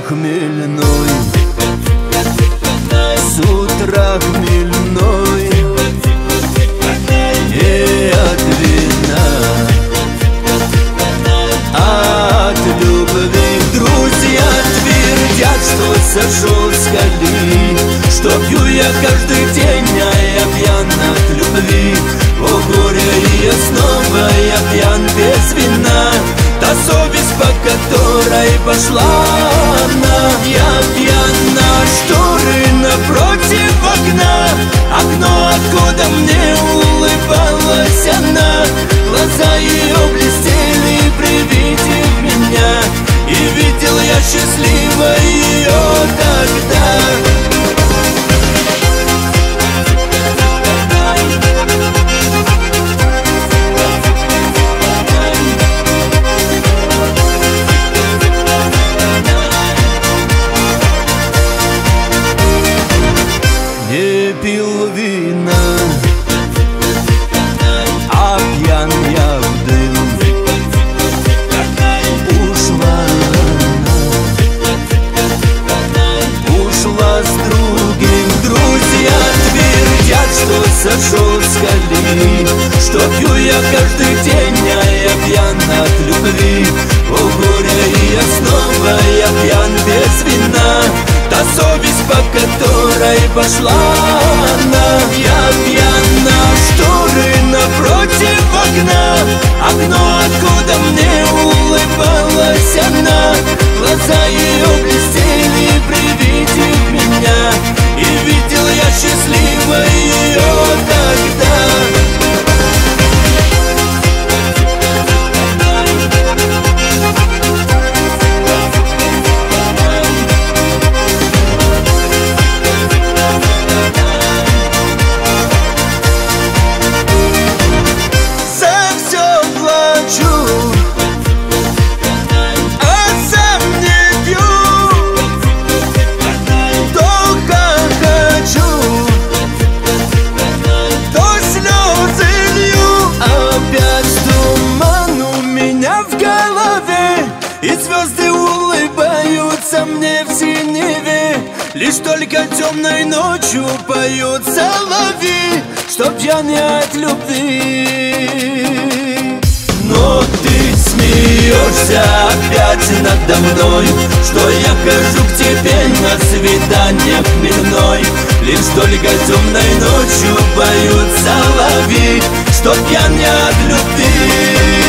хмельной, с утра хмельной, и от вина, от любви. Друзья твердят, что сошел с колеи, что пью я каждый день, а я пьян от любви. О горе, и снова я пьян без вина. Та совесть, по которой пошла она. Я пьяна, шторы напротив окна, окно, откуда мне улыбалась она. Глаза ее блестели при виде меня, и видел я счастливо ее тогда. Не пил вина, а пьян я в дым. Ушла с другим. Друзья твердят, что сошел с колеи, что пью я каждый день, а я пьян от любви. О горе, и снова я пьян без вина. Та совесть, по которой пошла она. Я пьяна, шторы напротив окна, окно, откуда мне улыбалась она. Глаза ее блестели при виде меня, и видел я счастливо ее тогда. И звезды улыбаются мне в синеве, лишь только темной ночью поют соловьи, что пьян я от любви. Но ты смеешься опять надо мной, что я хожу к тебе на свидание хмельной, лишь только темной ночью поют соловьи, что пьян я от любви.